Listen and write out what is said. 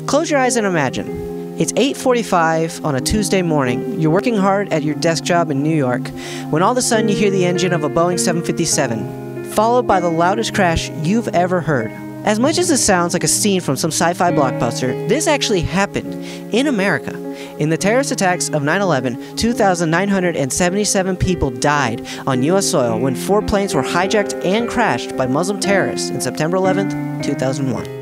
Close your eyes and imagine. It's 8:45 on a Tuesday morning. You're working hard at your desk job in New York when all of a sudden you hear the engine of a Boeing 757, followed by the loudest crash you've ever heard. As much as it sounds like a scene from some sci-fi blockbuster, this actually happened in America. In the terrorist attacks of 9/11, 2,977 people died on U.S. soil when 4 planes were hijacked and crashed by Muslim terrorists on September 11th, 2001.